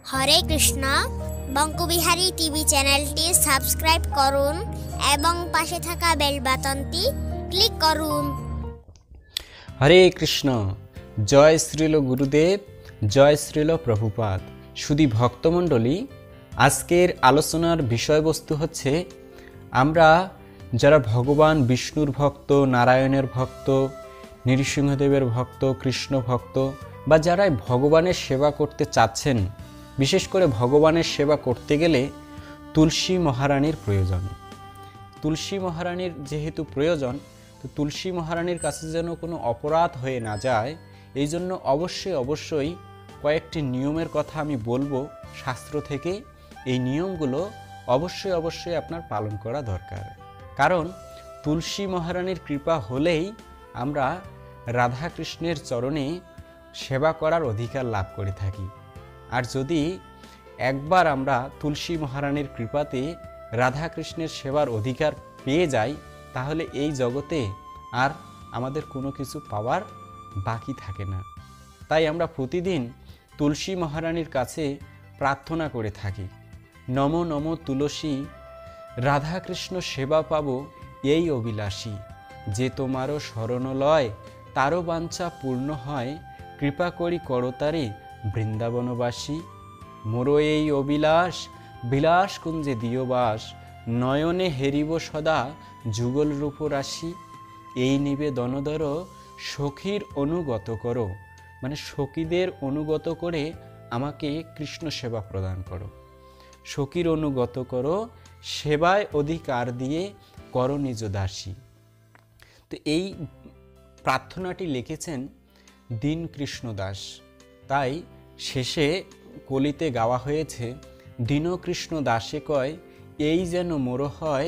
হরে Krishna Bankabihari TV চ্যানেলটি subscribe করুন এবং পাশে থাকা বেল বাটনটি ক্লিক করুন। হরে কৃষ্ণ। জয় শ্রীল গুরুদেব, জয় শ্রীল প্রভুপাদ। শুধু ভক্তমণ্ডলী, আজকের আলোচনার বিষয়বস্তু হচ্ছে আমরা যারা ভগবান বিষ্ণুর ভক্ত, নারায়ণের ভক্ত, নৃসিংহদেবের ভক্ত, কৃষ্ণ ভক্ত বা যারা ভগবানের সেবা করতে চাচ্ছেন, বিশেষ করে ভগবানের সেবা করতে গেলে তুলসী মহারানীর প্রয়োজন। তুলসী মহারানীর যেহেতু প্রয়োজন, তো তুলসী মহারানীর কাছে যেন কোনো অপরাধ হয়ে না যায়, এই জন্য অবশ্যই কয়েকটি নিয়মের কথা আমি বলবো শাস্ত্র থেকে। এই নিয়মগুলো অবশ্যই আপনার পালন করা দরকার, কারণ তুলসী মহারানীর কৃপা হলেই আমরা রাধা কৃষ্ণের চরণে সেবা করার অধিকার লাভ করে থাকি। আর যদি একবার আমরা তুলসী মহারানীর কৃপাতে রাধা কৃষ্ণের সেবার অধিকার পেয়ে যাই, তাহলে এই জগতে আর আমাদের কোনো কিছু পাওয়ার বাকি থাকে না। তাই আমরা প্রতিদিন তুলসী মহারানীর কাছে প্রার্থনা করে থাকি, নমো নমো তুলসী, রাধা কৃষ্ণ সেবা পাবো এই অভিলাষী, যে তোমারও শরণ লয় তারও বাঞ্ছা পূর্ণ হয়, কৃপা করি করতারে বৃন্দাবনবাসী, মোরো এই অবিলাস বিলাস কুঞ্জে দিও বাস, নয়নে হেরিব সদা যুগল রূপ রাশি, এই নিবেদনদর সখীর অনুগত করো, মানে সখীদের অনুগত করে আমাকে কৃষ্ণ সেবা প্রদান করো। সখীর অনুগত করো, সেবায় অধিকার দিয়ে করো নিজ দাসী। তো এই প্রার্থনাটি লিখেছেন দীন কৃষ্ণ দাস। তাই শেষে কলিতে গাওয়া হয়েছে, দীন কৃষ্ণ দাসে কয় এই যেন মোর হয়,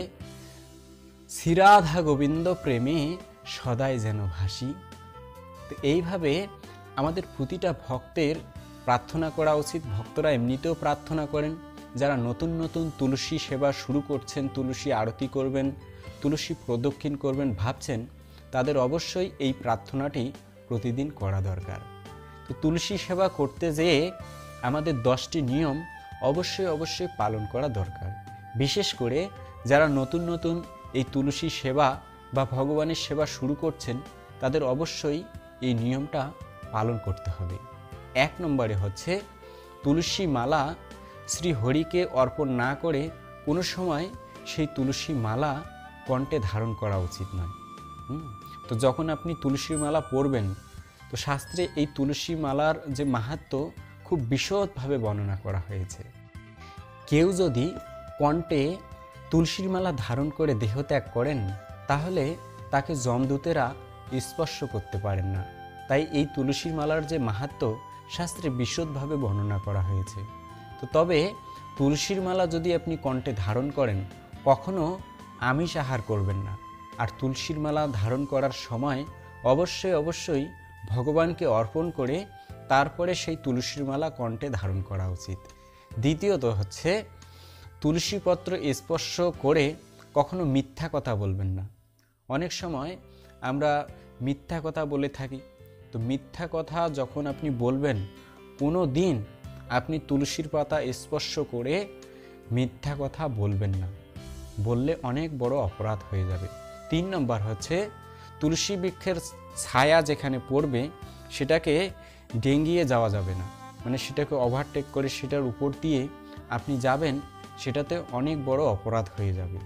শ্রীরাধা গোবিন্দ প্রেমে সদাই যেন ভাসি। তো এইভাবে আমাদের প্রতিটা ভক্তের প্রার্থনা করা উচিত। ভক্তরা এমনিতেও প্রার্থনা করেন, যারা নতুন তুলসী সেবা শুরু করছেন, তুলসী আরতি করবেন, তুলসী প্রদক্ষিণ করবেন ভাবছেন, তাদের অবশ্যই এই প্রার্থনাটি প্রতিদিন করা দরকার। তো তুলসী সেবা করতে যেয়ে আমাদের 10টি নিয়ম অবশ্যই পালন করা দরকার। বিশেষ করে যারা নতুন এই তুলসী সেবা বা ভগবানের সেবা শুরু করছেন, তাদের অবশ্যই এই নিয়মটা পালন করতে হবে। 1 নম্বরে হচ্ছে তুলসী মালা শ্রী হরিকে অর্পণ না করে কোনো সময় সেই তুলসী মালা কণ্ঠে ধারণ করা উচিত নয়। তো যখন আপনি তুলসী মালা পরবেন, তো শাস্ত্রে এই তুলসী মালার যে মাহাত্ম্য খুব বিশদভাবে বর্ণনা করা হয়েছে। কেউ যদি কণ্ঠে তুলসীর মালা ধারণ করে দেহত্যাগ করেন, তাহলে তাকে যমদূতেরা স্পর্শ করতে পারেন না। তাই এই তুলসীর মালার যে মাহাত্ম্য শাস্ত্রে বিশদভাবে বর্ণনা করা হয়েছে। তো তবে তুলসীর মালা যদি আপনি কণ্ঠে ধারণ করেন, কখনো আমিষ আহার করবেন না। আর তুলসীর মালা ধারণ করার সময় অবশ্যই ভগবানকে অর্পণ করে তারপরে সেই তুলসীর মালা কণ্ঠে ধারণ করা উচিত। দ্বিতীয়ত হচ্ছে তুলসী পত্র স্পর্শ করে কখনো মিথ্যা কথা বলবেন না। অনেক সময় আমরা মিথ্যা কথা বলে থাকি। তো মিথ্যা কথা যখন আপনি বলবেন, কোনো দিন আপনি তুলসীর পাতা স্পর্শ করে মিথ্যা কথা বলবেন না, বললে অনেক বড় অপরাধ হয়ে যাবে। 3 নম্বর হচ্ছে তুলসী বৃক্ষের ছায়া যেখানে পড়বে সেটাকে ডেঙ্গিয়ে যাওয়া যাবে না, মানে সেটাকে ওভারটেক করে সেটার উপর দিয়ে আপনি যাবেন, সেটাতে অনেক বড় অপরাধ হয়ে যাবে।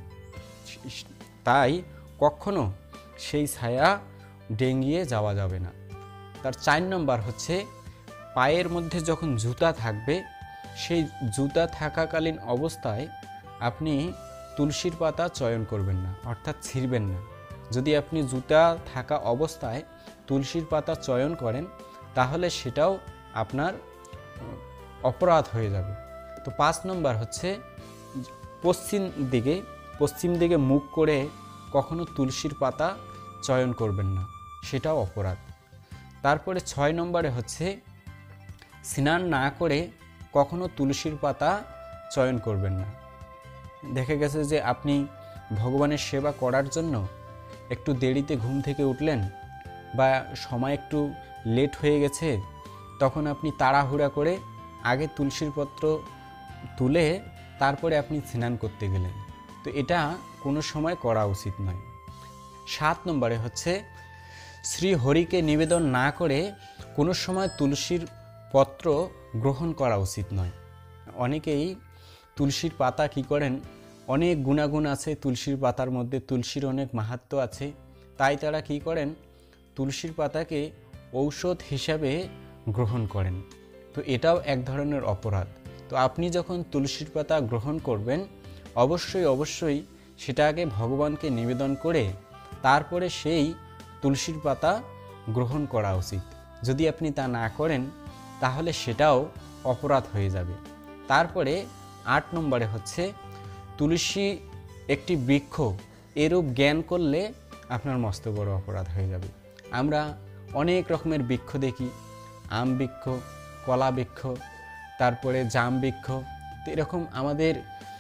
তাই কখনো সেই ছায়া ডেঙ্গিয়ে যাওয়া যাবে না। তার 4 নম্বর হচ্ছে পায়ের মধ্যে যখন জুতা থাকবে, সেই জুতা থাকাকালীন অবস্থায় আপনি তুলসীর পাতা চয়ন করবেন না, অর্থাৎ ছিঁড়বেন না। যদি আপনি জুতা থাকা অবস্থায় তুলসীর পাতা চয়ন করেন, তাহলে সেটাও আপনার অপরাধ হয়ে যাবে। তো 5 নম্বর হচ্ছে পশ্চিম দিকে মুখ করে কখনো তুলসীর পাতা চয়ন করবেন না, সেটাও অপরাধ। তারপরে 6 নম্বরে হচ্ছে স্নান না করে কখনো তুলসীর পাতা চয়ন করবেন না। দেখা গেছে যে আপনি ভগবানের সেবা করার জন্য একটু দেরিতে ঘুম থেকে উঠলেন বা সময় একটু লেট হয়ে গেছে, তখন আপনি তাড়াহুড়া করে আগে তুলসীর পত্র তুলে তারপরে আপনি স্নান করতে গেলেন, তো এটা কোনো সময় করা উচিত নয়। 7 নম্বরে হচ্ছে শ্রী হরিকে নিবেদন না করে কোনো সময় তুলসীর পত্র গ্রহণ করা উচিত নয়। অনেকেই তুলসীর পাতা কি করেন, অনেক গুণাগুণ আছে তুলসীর পাতার মধ্যে, তুলসীর অনেক মাহাত্ম্য আছে, তাই তারা কি করেন, তুলসীর পাতাকে ঔষধ হিসাবে গ্রহণ করেন। তো এটাও এক ধরনের অপরাধ। তো আপনি যখন তুলসীর পাতা গ্রহণ করবেন, অবশ্যই সেটা আগে ভগবানকে নিবেদন করে তারপরে সেই তুলসীর পাতা গ্রহণ করা উচিত। যদি আপনি তা না করেন তাহলে সেটাও অপরাধ হয়ে যাবে। তারপরে 8 নম্বরে হচ্ছে তুলসী একটি বৃক্ষ এরূপ জ্ঞান করলে আপনার মস্ত বড় অপরাধ হয়ে যাবে। আমরা অনেক রকমের বৃক্ষ দেখি, আম বৃক্ষ, কলা বৃক্ষ, তারপরে জাম বৃক্ষ। তো এরকম আমাদের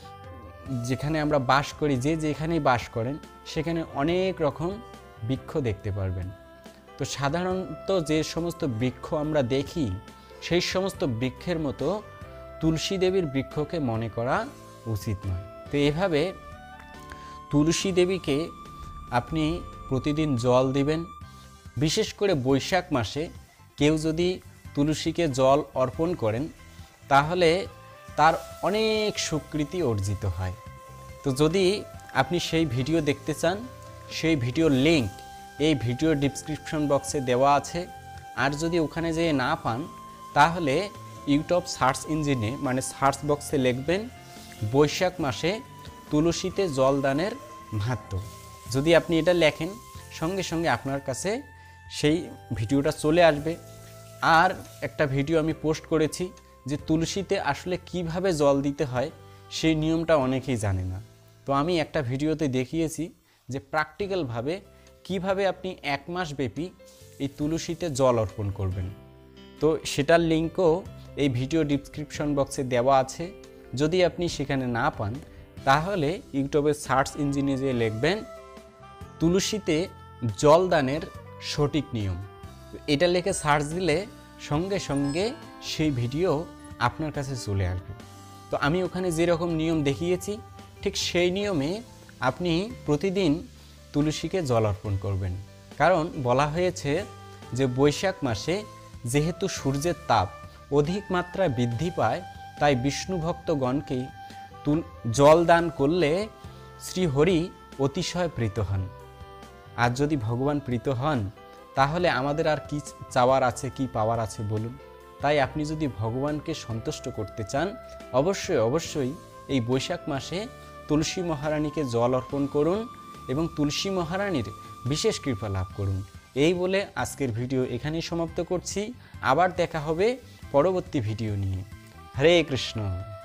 যেখানে আমরা বাস করি, যে যেখানেই বাস করেন সেখানে অনেক রকম বৃক্ষ দেখতে পারবেন। তো সাধারণত যে সমস্ত বৃক্ষ আমরা দেখি সেই সমস্ত বৃক্ষের মতো তুলসী দেবীর বৃক্ষকে মনে করা উচিত নয়। তো এভাবে তুলসী দেবীকে আপনি প্রতিদিন জল দিবেন। বিশেষ করে বৈশাখ মাসে কেউ যদি তুলসীকে জল অর্পণ করেন তাহলে তার অনেক সুকৃতি অর্জিত হয়। তো যদি আপনি সেই ভিডিও দেখতে চান, সেই ভিডিওর লিঙ্ক এই ভিডিও ডিসক্রিপশন বক্সে দেওয়া আছে। আর যদি ওখানে যেয়ে না পান তাহলে ইউটিউব সার্চ ইঞ্জিনে মানে সার্চ বক্সে লিখবেন বৈশাখ মাসে তুলসীতে জলদানের মাহাত্ম্য। যদি আপনি এটা লেখেন সঙ্গে সঙ্গে আপনার কাছে সেই ভিডিওটা চলে আসবে। আর একটা ভিডিও আমি পোস্ট করেছি যে তুলসীতে আসলে কিভাবে জল দিতে হয় সেই নিয়মটা অনেকেই জানে না। তো আমি একটা ভিডিওতে দেখিয়েছি যে প্র্যাকটিক্যালভাবে কিভাবে আপনি 1 মাস ব্যাপী এই তুলসীতে জল অর্পণ করবেন। তো সেটার লিঙ্কও এই ভিডিও ডিসক্রিপশন বক্সে দেওয়া আছে। যদি আপনি সেখানে না পান তাহলে ইউটিউবের সার্চ ইঞ্জিনে যে লিখবেন তুলসীতে জলদানের সঠিক নিয়ম, এটা লিখে সার্চ দিলে সঙ্গে সঙ্গে সেই ভিডিও আপনার কাছে চলে আসবে। তো আমি ওখানে যেরকম নিয়ম দেখিয়েছি ঠিক সেই নিয়মে আপনি প্রতিদিন তুলসীকে জল অর্পণ করবেন। কারণ বলা হয়েছে যে বৈশাখ মাসে যেহেতু সূর্যের তাপ অধিক মাত্রায় বৃদ্ধি পায়, তাই বিষ্ণু ভক্তগণকে জল দান করলে শ্রীহরি অতিশয় প্রীত হন। আর যদি ভগবান প্রীত হন তাহলে আমাদের আর কি চাওয়ার আছে, কি পাওয়ার আছে বলুন। তাই আপনি যদি ভগবানকে সন্তুষ্ট করতে চান অবশ্যই এই বৈশাখ মাসে তুলসী মহারানীকে জল অর্পণ করুন এবং তুলসী মহারানীর বিশেষ কৃপা লাভ করুন। এই বলে আজকের ভিডিও এখানেই সমাপ্ত করছি। আবার দেখা হবে পরবর্তী ভিডিও নিয়ে। হরে কৃষ্ণ।